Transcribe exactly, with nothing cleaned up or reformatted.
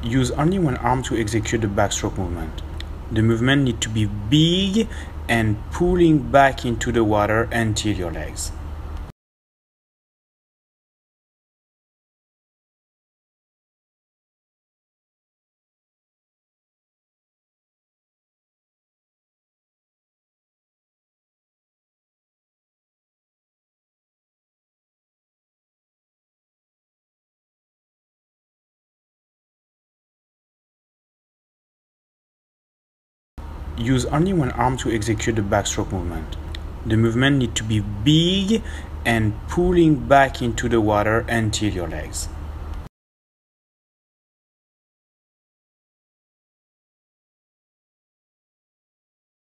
Use only one arm to execute the backstroke movement. The movement needs to be big and pulling back into the water until your legs. Use only one arm to execute the backstroke movement. The movement needs to be big and pulling back into the water until your legs.